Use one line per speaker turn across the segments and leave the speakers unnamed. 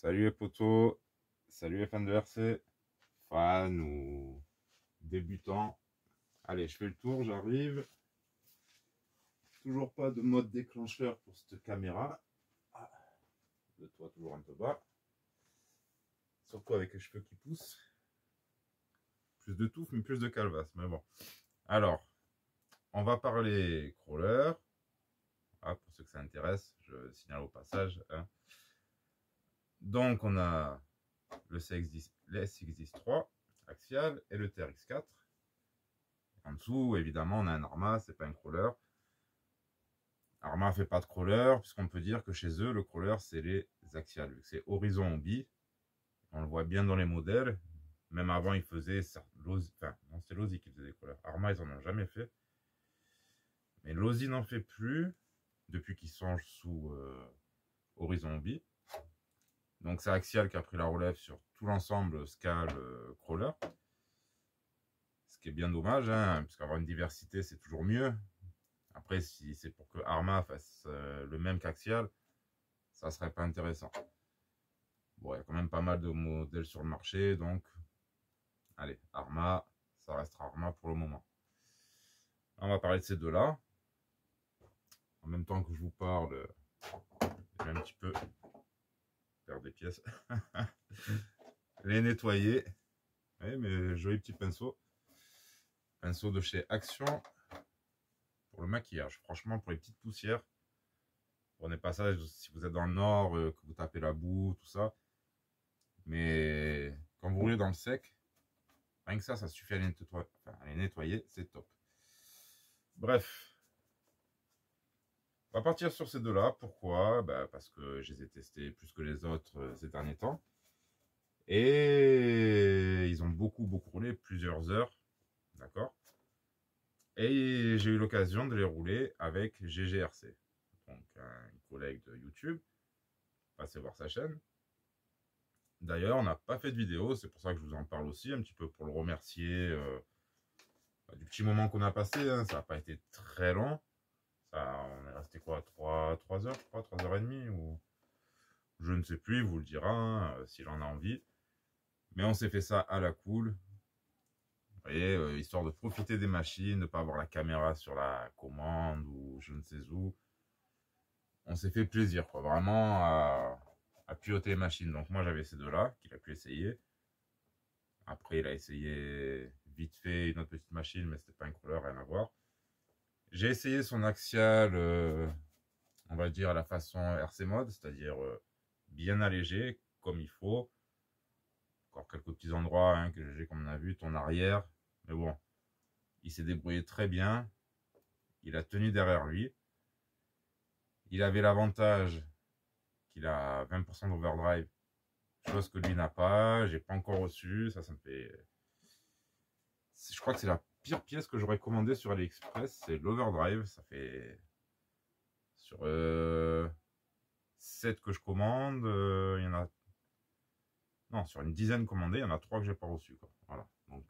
Salut les potos, salut les fans de RC, fans ou débutants. Allez, je fais le tour, j'arrive. Toujours pas de mode déclencheur pour cette caméra. Ah, le toit toujours un peu bas. Surtout avec les cheveux qui poussent. Plus de touffe, mais plus de calvasse. Mais bon. Alors, on va parler crawler. Ah, pour ceux que ça intéresse, je signale au passage. Hein. Donc, on a le SX10-3 axial et le TRX4. En dessous, évidemment, on a un Arma, c'est pas un crawler. Arma fait pas de crawler, puisqu'on peut dire que chez eux, le crawler, c'est les axiales. Vu que c'est horizon bi, on le voit bien dans les modèles. Même avant, ils faisaient... Enfin, non, c'est Lozi qui faisait des crawlers. Arma, ils en ont jamais fait. Mais Lozi n'en fait plus, depuis qu'ils sont sous horizon bi. Donc c'est Axial qui a pris la relève sur tout l'ensemble Scal crawler. Ce qui est bien dommage, hein, parce qu'avoir une diversité, c'est toujours mieux. Après, si c'est pour que Arma fasse le même qu'Axial, ça serait pas intéressant. Bon, il y a quand même pas mal de modèles sur le marché, donc allez, Arma, ça restera Arma pour le moment. On va parler de ces deux-là. En même temps que je vous parle, je vais un petit peu faire des pièces. Les nettoyer. Oui, mais joli petit pinceau. Pinceau de chez Action. Pour le maquillage, franchement, pour les petites poussières. Prenez pas ça si vous êtes dans le nord, que vous tapez la boue, tout ça. Mais quand vous roulez dans le sec, rien que ça suffit à les nettoyer, c'est top. Bref, on va partir sur ces deux-là. Pourquoi? Parce que je les ai testés plus que les autres ces derniers temps. Et ils ont beaucoup roulé, plusieurs heures. D'accord? Et j'ai eu l'occasion de les rouler avec GGRC. Donc, un collègue de YouTube. Passez voir sa chaîne. D'ailleurs, on n'a pas fait de vidéo, c'est pour ça que je vous en parle aussi, un petit peu pour le remercier du petit moment qu'on a passé. Hein. Ça n'a pas été très long. Ça, on est resté quoi, 3 heures, je crois, 3 heures et demie, ou je ne sais plus, il vous le dira, hein, s'il en a envie. Mais on s'est fait ça à la cool. Vous voyez, histoire de profiter des machines, de ne pas avoir la caméra sur la commande ou je ne sais où. On s'est fait plaisir, quoi, vraiment à piloter les machines. Donc moi j'avais ces deux-là qu'il a pu essayer. Après il a essayé vite fait une autre petite machine, mais c'était pas un crawler, rien à voir. J'ai essayé son axial, on va dire à la façon RC mode, c'est-à-dire bien allégé, comme il faut. Encore quelques petits endroits hein, que j'ai comme on a vu, ton arrière. Mais bon, il s'est débrouillé très bien. Il a tenu derrière lui. Il avait l'avantage qu'il a 20% d'overdrive, chose que lui n'a pas. J'ai pas encore reçu. Ça me fait... Je crois que c'est la pire pièce que j'aurais commandée sur AliExpress. C'est l'overdrive. Ça fait... Sur 7 que je commande, il y en a... Non, sur une dizaine commandées, il y en a 3 que j'ai pas reçu. Quoi. Voilà. Donc...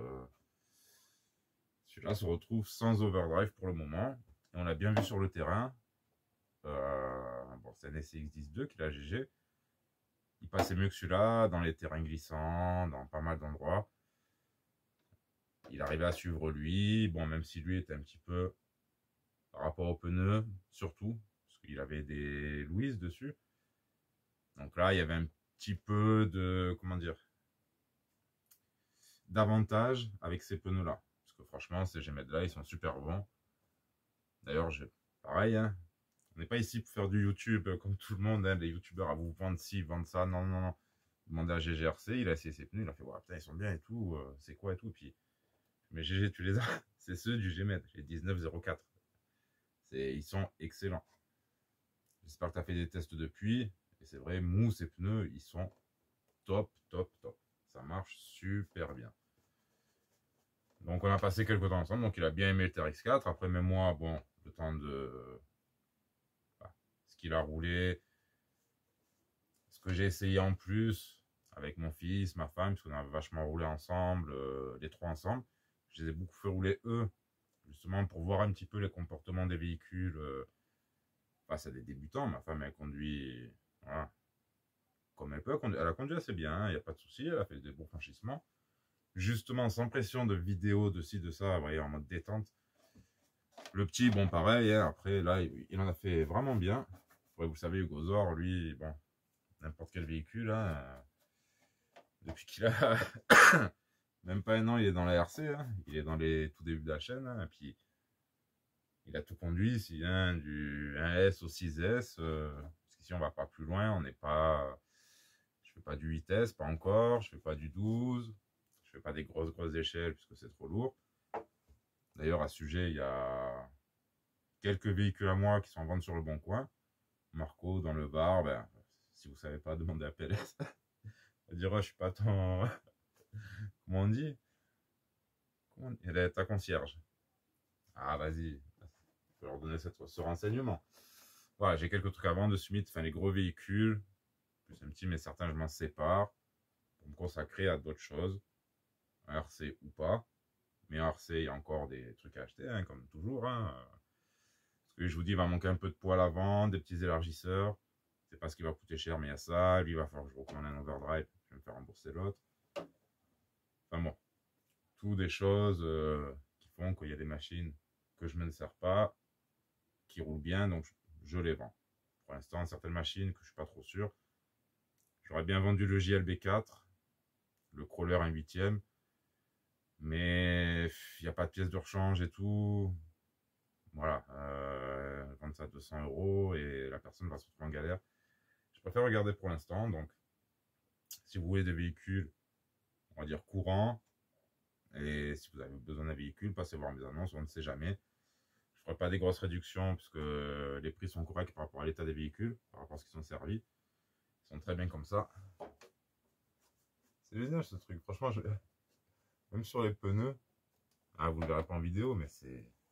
celui-là se retrouve sans overdrive pour le moment. Et on l'a bien vu sur le terrain. Bon, c'est un SCX-10-2 qu'il a GG. Il passait mieux que celui-là dans les terrains glissants, dans pas mal d'endroits. Il arrivait à suivre lui. Bon, même si lui était un petit peu par rapport aux pneus, surtout, parce qu'il avait des Louise dessus. Donc là, il y avait un petit peu de, comment dire, d'avantage avec ces pneus-là. Parce que franchement, ces GMED-là, ils sont super bons. D'ailleurs, pareil, hein, on n'est pas ici pour faire du YouTube comme tout le monde, hein, les youtubeurs à vous vendre ci, vendre ça. Non, non, non. Demandez à GGRC, il a essayé ses pneus, il a fait, ouais, putain, ils sont bien et tout, c'est quoi et tout. Puis, mais GG, tu les as, c'est ceux du GMED, les 1904. Ils sont excellents. J'espère que tu as fait des tests depuis. Et c'est vrai, mou, ces pneus, ils sont top, top, top. Ça marche super bien. Donc, on a passé quelques temps ensemble. Donc, il a bien aimé le TRX4. Après, même moi, bon, le temps de... ce qu'il a roulé, ce que j'ai essayé en plus avec mon fils, ma femme, parce qu'on a vachement roulé ensemble, les trois ensemble. Je les ai beaucoup fait rouler eux, justement pour voir un petit peu les comportements des véhicules face à des débutants. Ma femme, elle conduit, voilà, comme elle peut. Elle a conduit assez bien, il n'y a pas de souci, elle a fait des bons franchissements. Justement, sans pression de vidéo, de ci, de ça, vous voyez, en mode détente. Le petit, bon, pareil, hein, après, là, il en a fait vraiment bien. Ouais, vous savez, Hugo Zor, lui, bon, n'importe quel véhicule, hein, depuis qu'il a même pas un an, il est dans la RC, hein, il est dans les tout débuts de la chaîne, hein, et puis il a tout conduit, s'il y a du 1S au 6S, parce qu'ici on va pas plus loin, on n'est pas, je fais pas du 8S, pas encore, je fais pas du 12, je fais pas des grosses échelles, puisque c'est trop lourd. D'ailleurs, à ce sujet, il y a quelques véhicules à moi qui sont en vente sur le Bon Coin. Marco, dans le Var, ben, si vous savez pas, demandez à PLS. On dira, je suis pas ton... Comment on dit? Elle est ta concierge. Ah, vas-y. Je peux leur donner ce renseignement. Voilà, j'ai quelques trucs à vendre de Smith, enfin les gros véhicules, plus un petit, mais certains, je m'en sépare pour me consacrer à d'autres choses, un RC ou pas. Mais un RC, il y a encore des trucs à acheter, hein, comme toujours. Hein. Parce que je vous dis, il va manquer un peu de poids à vendre, des petits élargisseurs. C'est pas ce qui va coûter cher, mais il y a ça. Lui, il va falloir que je recommande un overdrive. Je vais me faire rembourser l'autre. Enfin bon, tout des choses qui font qu'il y a des machines que je ne me sers pas, qui roulent bien, donc je les vends. Pour l'instant, certaines machines que je suis pas trop sûr. J'aurais bien vendu le JLB4, le crawler 1/8e, mais il n'y a pas de pièces de rechange et tout. Voilà, vendre ça à 200 € et la personne va se retrouver en galère. Je préfère regarder pour l'instant, donc si vous voulez des véhicules, on va dire courants, et si vous avez besoin d'un véhicule, passez voir mes annonces, on ne sait jamais. Je ne ferai pas des grosses réductions puisque les prix sont corrects par rapport à l'état des véhicules, par rapport à ce qu'ils sont servis. Ils sont très bien comme ça. C'est génial ce truc, franchement, même sur les pneus, ah, vous ne le verrez pas en vidéo, mais ça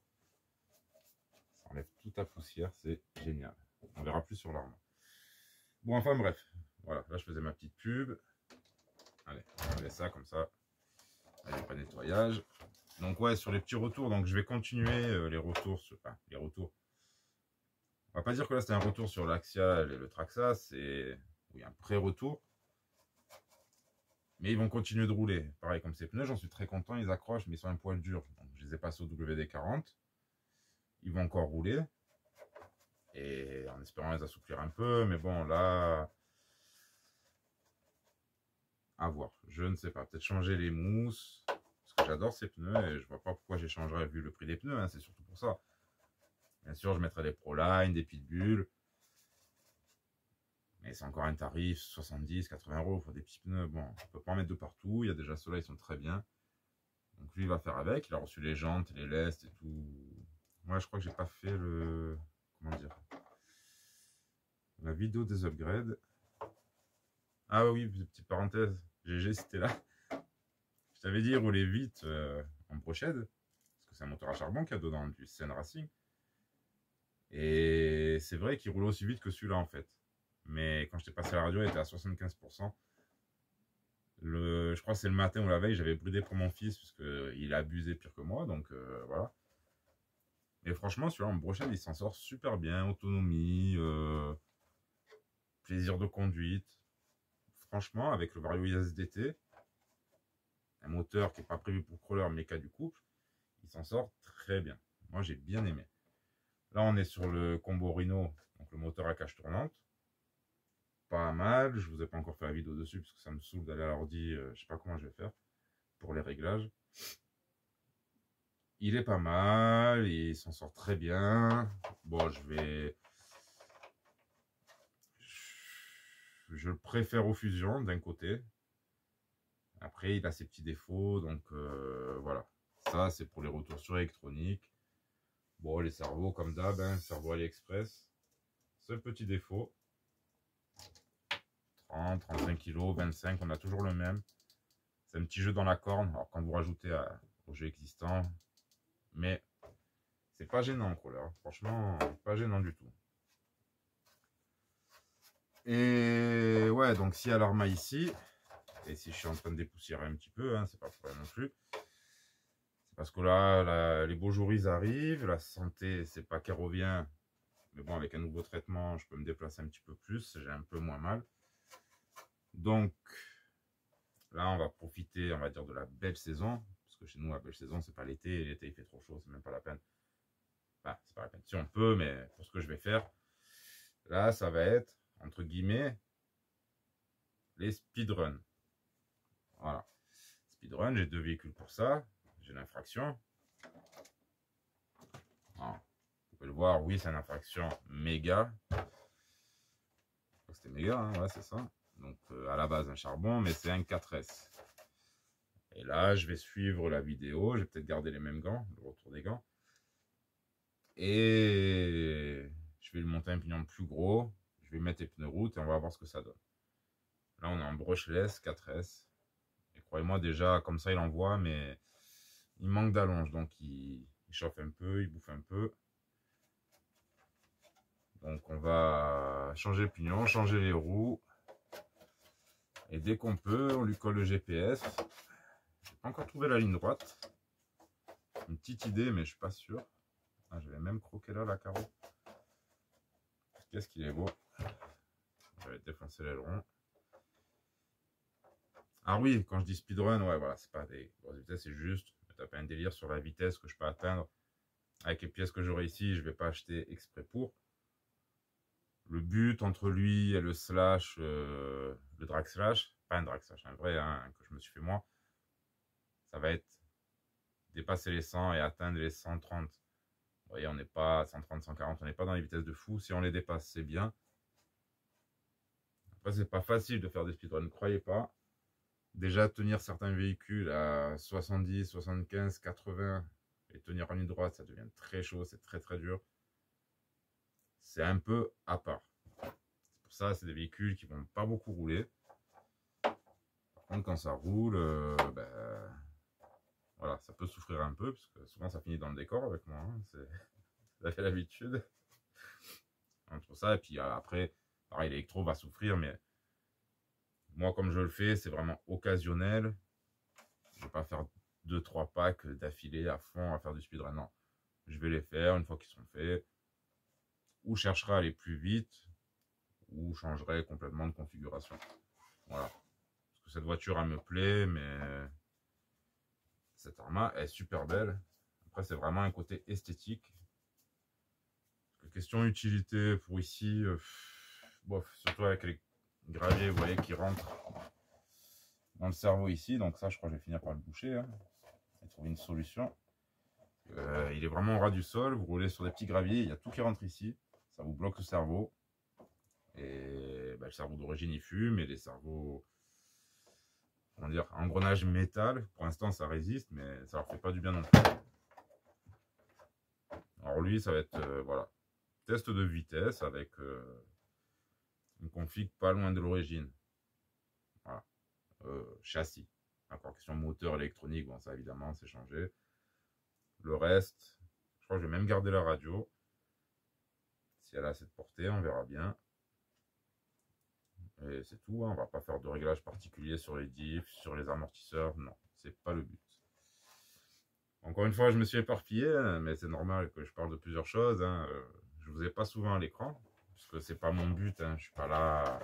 enlève toute la poussière, c'est génial. On verra plus sur l'arme. Bon, enfin bref, voilà, là je faisais ma petite pub. Allez, on laisse ça comme ça. Allez, pas de nettoyage. Donc ouais, sur les petits retours, donc je vais continuer les retours sur... Enfin, les retours. On va pas dire que là c'était un retour sur l'Axial et le Traxa, c'est... Oui, un pré-retour. Mais ils vont continuer de rouler. Pareil, comme ces pneus, j'en suis très content, ils accrochent, mais ils sont un poil durs. Donc je les ai passés au WD-40. Ils vont encore rouler. Et en espérant les assouplir un peu, mais bon, là... À voir, je ne sais pas, peut-être changer les mousses, parce que j'adore ces pneus et je vois pas pourquoi j'échangerais vu le prix des pneus, hein, c'est surtout pour ça. Bien sûr, je mettrai des Proline, des Pitbull, mais c'est encore un tarif 70, 80 € pour des petits pneus. Bon, on peut pas en mettre de partout, il y a déjà ceux-là, ils sont très bien. Donc lui, il va faire avec, il a reçu les jantes, les lestes et tout. Moi, je crois que j'ai pas fait le... Comment dire, la vidéo des upgrades. Ah oui, petite parenthèse, GG, c'était là. Je t'avais dit, rouler vite en brochette, parce que c'est un moteur à charbon qu'il y a dedans, du Sen Racing. Et c'est vrai qu'il roulait aussi vite que celui-là en fait. Mais quand j'étais passé à la radio, il était à 75%. Je crois que c'est le matin ou la veille, j'avais brûlé pour mon fils, parce qu'il a abusé pire que moi, donc voilà. Et franchement, celui-là en brochette, il s'en sort super bien. Autonomie, plaisir de conduite. Franchement, avec le Vario ISDT, un moteur qui n'est pas prévu pour crawler mais qui a du couple, il s'en sort très bien. Moi, j'ai bien aimé. Là, on est sur le combo Rhino, donc le moteur à cage tournante. Pas mal. Je vous ai pas encore fait la vidéo dessus parce que ça me saoule d'aller à l'ordi. Je sais pas comment je vais faire pour les réglages. Il est pas mal. Il s'en sort très bien. Bon, je le préfère aux fusions d'un côté. Après, il a ses petits défauts. Donc, voilà. Ça, c'est pour les retours sur électronique. Bon, les cerveaux, comme d'hab, hein, cerveau AliExpress. Seul petit défaut. 30, 35 kg, 25, on a toujours le même. C'est un petit jeu dans la corne. Alors, quand vous rajoutez au jeu existant, mais c'est pas gênant, quoi, là. Franchement, pas gênant du tout. Et ouais, donc s'il y a l'arma ici, et si je suis en train de dépoussiérer un petit peu, hein, c'est pas pour rien non plus. C'est parce que là, les beaux jours ils arrivent, la santé, c'est pas qu'elle revient, mais bon, avec un nouveau traitement, je peux me déplacer un petit peu plus, j'ai un peu moins mal. Donc là, on va profiter, on va dire, de la belle saison. Parce que chez nous, la belle saison, c'est pas l'été. L'été, il fait trop chaud, c'est même pas la peine. Enfin, c'est pas la peine. Si on peut, mais pour ce que je vais faire, là, ça va être, entre guillemets, les speedruns. Voilà. Speedrun, j'ai 2 véhicules pour ça. J'ai l'infraction. Vous pouvez le voir, oui, c'est une infraction méga. C'était méga, hein, ouais, c'est ça. Donc, à la base, un charbon, mais c'est un 4S. Et là, je vais suivre la vidéo. Je vais peut-être garder les mêmes gants, le retour des gants. Et je vais lui monter un pignon plus gros. Je vais mettre les pneus route et on va voir ce que ça donne. Là, on est en brushless 4S. Et croyez-moi, déjà, comme ça, il envoie, mais il manque d'allonge. Donc, il chauffe un peu, il bouffe un peu. Donc, on va changer le pignon, changer les roues. Et dès qu'on peut, on lui colle le GPS. Je n'ai pas encore trouvé la ligne droite. Une petite idée, mais je suis pas sûr. Ah, j'avais même croqué là, la carreau. Qu'est-ce qu'il est beau. J'avais défoncé l'aileron. Ah oui, quand je dis speedrun, ouais, voilà, c'est pas des grosses vitesses, c'est juste me taper un délire sur la vitesse que je peux atteindre. Avec les pièces que j'aurai ici, je vais pas acheter exprès pour. Le but entre lui et le slash, le drag slash, pas un drag slash, un vrai, hein, que je me suis fait moi, ça va être dépasser les 100 et atteindre les 130. Vous voyez, on n'est pas à 130, 140, on n'est pas dans les vitesses de fou. Si on les dépasse, c'est bien. Après, c'est pas facile de faire des speedruns, ne croyez pas. Déjà, tenir certains véhicules à 70, 75, 80 et tenir en ligne droite, ça devient très chaud, c'est très très dur. C'est un peu à part. C'est pour ça, c'est des véhicules qui vont pas beaucoup rouler. Par contre, quand ça roule, voilà, ça peut souffrir un peu, parce que souvent ça finit dans le décor avec moi. Hein, ça fait l'habitude. Entre ça, et puis après, pareil, l'électro va souffrir, mais moi, comme je le fais, c'est vraiment occasionnel. Je ne vais pas faire 2-3 packs d'affilée à fond à faire du speedrun. Non, je vais les faire une fois qu'ils sont faits. Ou chercherai à aller plus vite, ou changerai complètement de configuration. Voilà. Parce que cette voiture, elle me plaît, mais cette Arma est super belle. Après, c'est vraiment un côté esthétique. Question utilité pour ici, bof, surtout avec les graviers, vous voyez, qui rentrent dans le cerveau ici. Donc ça, je crois que je vais finir par le boucher. Hein, et trouver une solution. Il est vraiment au ras du sol. Vous roulez sur des petits graviers, il y a tout qui rentre ici. Ça vous bloque le cerveau. Et le cerveau d'origine, il fume. Et les cerveaux, comment dire, engrenage métal. Pour l'instant, ça résiste, mais ça leur fait pas du bien non plus. Alors lui, ça va être, voilà, test de vitesse avec une config pas loin de l'origine. Voilà. Châssis. Encore question moteur électronique, bon ça évidemment c'est changé. Le reste, je crois que je vais même garder la radio. Si elle a cette portée, on verra bien. Et c'est tout, hein. On va pas faire de réglage particulier sur les diffs, sur les amortisseurs, non, c'est pas le but. Encore une fois, je me suis éparpillé, hein, mais c'est normal que je parle de plusieurs choses. Hein. Je vous ai pas souvent à l'écran, parce que c'est pas mon but, hein. Je suis pas là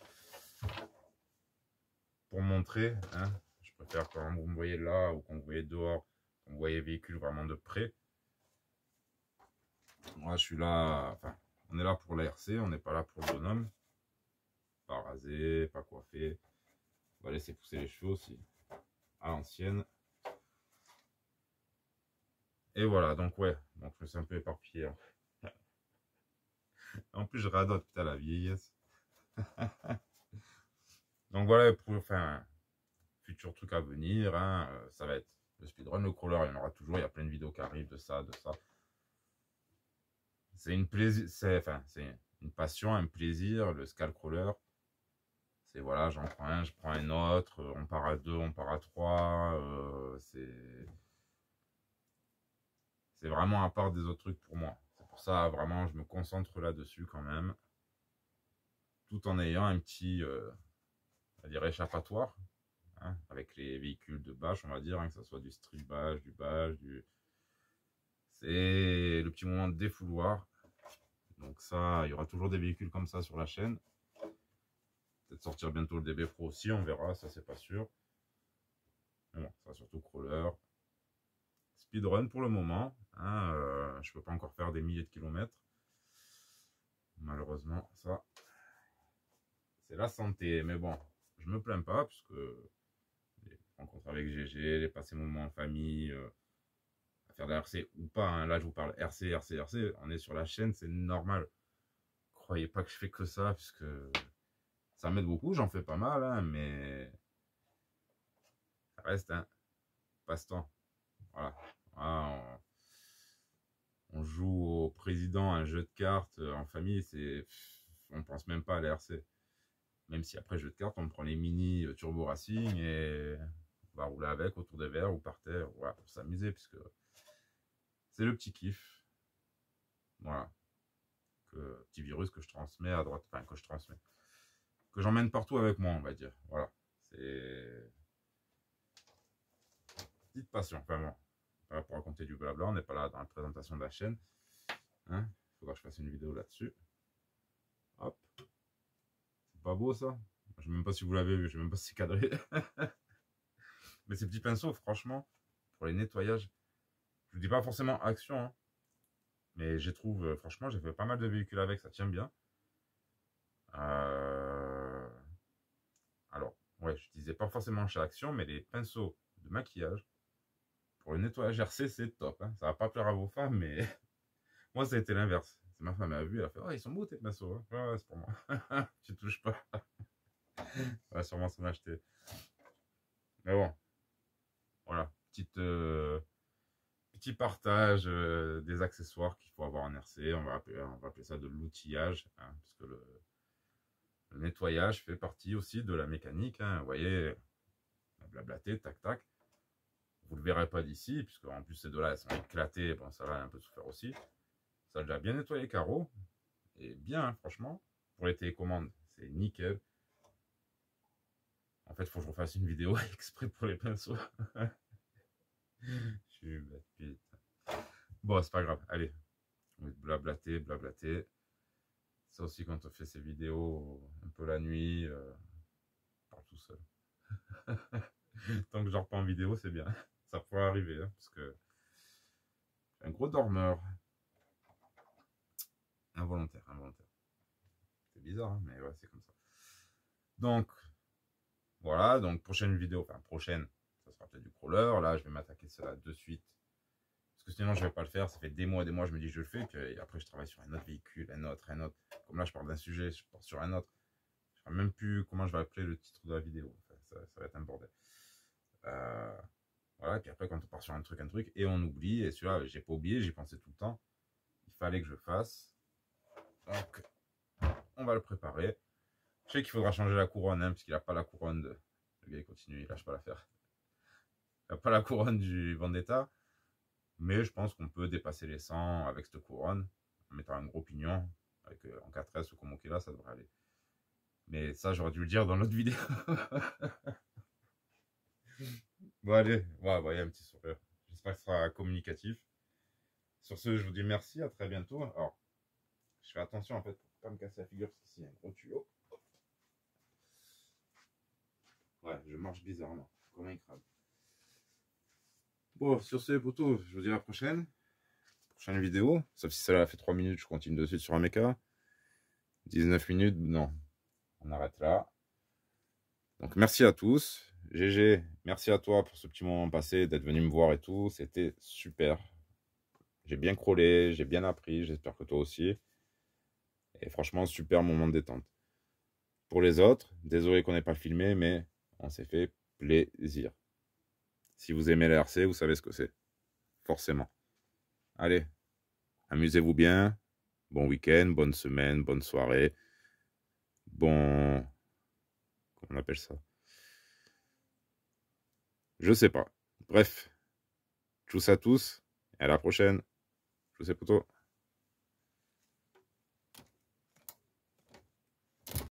pour montrer. Hein. Je préfère quand vous me voyez là ou quand vous voyez dehors, quand vous voyez le véhicule vraiment de près. Moi, je suis là, enfin, on est là pour la RC, on n'est pas là pour le bonhomme. Pas rasé, pas coiffé. On va laisser pousser les cheveux aussi, à l'ancienne. Et voilà, donc ouais, donc je me suis un peu éparpillé. En plus, je radote, putain, la vieillesse. Donc voilà, pour, enfin, futur truc à venir, hein, ça va être le speedrun, le crawler, il y en aura toujours, il y a plein de vidéos qui arrivent de ça, de ça. C'est une plaisir, c'est une passion, un plaisir, le scale crawler. C'est voilà, j'en prends un, je prends un autre, on part à 2, on part à 3. C'est vraiment à part des autres trucs pour moi. C'est pour ça, vraiment, je me concentre là-dessus quand même. Tout en ayant un petit, on va dire, échappatoire. Hein, avec les véhicules de bâche, on va dire, hein, que ce soit du street bâche, du bâche, c'est le petit moment de défouloir. Donc ça, il y aura toujours des véhicules comme ça sur la chaîne. Peut-être sortir bientôt le DB Pro aussi, on verra, ça c'est pas sûr. Mais bon, ça surtout crawler. Speedrun pour le moment. Hein, je peux pas encore faire des milliers de kilomètres. Malheureusement, ça, c'est la santé. Mais bon, je me plains pas, puisque les rencontres avec GG, les passés moments en famille, à faire de la RC ou pas. Hein, là, je vous parle RC, RC, RC. On est sur la chaîne, c'est normal. Croyez pas que je fais que ça, puisque ça m'aide beaucoup. J'en fais pas mal, hein, mais ça reste un passe-temps. Voilà. Voilà, on joue au président un jeu de cartes en famille, on pense même pas à la RC. Même si après jeu de cartes, on prend les mini Turbo Racing et on va rouler avec autour des verres ou par terre, voilà, pour s'amuser, puisque c'est le petit kiff. Voilà. Petit virus que je transmets à droite, enfin que je transmets. Que j'emmène partout avec moi, on va dire. Voilà. C'est petite passion, enfin bon. Pas pour raconter du blabla, on n'est pas là dans la présentation de la chaîne. Hein, faudra que je fasse une vidéo là-dessus. Hop. C'est pas beau ça? Je sais même pas si vous l'avez vu, je sais même pas si c'est cadré. Mais ces petits pinceaux, franchement, pour les nettoyages, je vous dis pas forcément action, hein, mais je trouve, franchement, j'ai fait pas mal de véhicules avec, ça tient bien. Alors, ouais, je disais pas forcément chez Action, mais les pinceaux de maquillage, pour le nettoyage RC, c'est top. Hein. Ça va pas plaire à vos femmes, mais moi, ça a été l'inverse. Ma femme a vu, elle a fait, oh, ils sont beaux tes pinceaux. Hein. Ouais, c'est pour moi. Tu touches pas. Elle va sûrement s'en acheter. Mais bon, voilà, petit partage des accessoires qu'il faut avoir en RC. On va appeler ça de l'outillage, hein, parce que le nettoyage fait partie aussi de la mécanique. Hein. Vous voyez, blablater, tac, tac. Vous ne le verrez pas d'ici, puisque en plus ces deux-là, elles sont éclatées. Bon, ça va un peu souffert aussi. Ça a déjà bien nettoyé les carreaux. Et bien, hein, franchement, pour les télécommandes, c'est nickel. En fait, il faut que je refasse une vidéo exprès pour les pinceaux. Je suis bête, putain. Bon, c'est pas grave. Allez, on va blablater, blablater. Ça aussi, quand on fait ces vidéos un peu la nuit, on parle tout seul. Tant que je dors pas en vidéo, c'est bien. Ça pourrait arriver, hein, parce que un gros dormeur. Involontaire, involontaire. C'est bizarre, hein, mais ouais, c'est comme ça. Donc, voilà, donc prochaine vidéo, enfin prochaine, ça sera peut-être du crawler. Là, je vais m'attaquer cela de suite. Parce que sinon, je vais pas le faire. Ça fait des mois, je me dis je le fais. Puis après, je travaille sur un autre véhicule, un autre. Comme là, je parle d'un sujet, je pars sur un autre. Je ne sais même plus comment je vais appeler le titre de la vidéo. Enfin, ça va être un bordel. Voilà, et puis après, quand on part sur un truc, et on oublie. Et celui-là, j'ai pas oublié, j'y pensais tout le temps. Il fallait que je fasse. Donc, on va le préparer. Je sais qu'il faudra changer la couronne, hein, puisqu'il n'a pas la couronne de... Le gars, il continue, il lâche pas l'affaire. Il n'a pas la couronne du Vendetta. Mais je pense qu'on peut dépasser les 100 avec cette couronne. En mettant un gros pignon. Avec, en 4S ou comme ok là, ça devrait aller. Mais ça, j'aurais dû le dire dans l'autre vidéo. Bon, allez. Ouais, il y a un petit sourire. J'espère que ce sera communicatif. Sur ce, je vous dis merci. À très bientôt. Alors, je fais attention en fait pour pas me casser la figure parce qu'ici il y a un gros tuyau. Ouais, je marche bizarrement, comme un crabe. Bon, sur ce, potos, je vous dis à la prochaine. Prochaine vidéo. Sauf si celle-là fait 3 minutes, je continue de suite sur un mecha. 19 minutes, non. On arrête là. Donc, merci à tous. GG, merci à toi pour ce petit moment passé, d'être venu me voir et tout. C'était super. J'ai bien crawlé, j'ai bien appris. J'espère que toi aussi. Et franchement, super moment de détente. Pour les autres, désolé qu'on n'ait pas filmé, mais on s'est fait plaisir. Si vous aimez la RC, vous savez ce que c'est. Forcément. Allez, amusez-vous bien. Bon week-end, bonne semaine, bonne soirée. Bon... Comment on appelle ça? Je sais pas. Bref. Tchuss à tous. Et à la prochaine. Tchuss et poteau.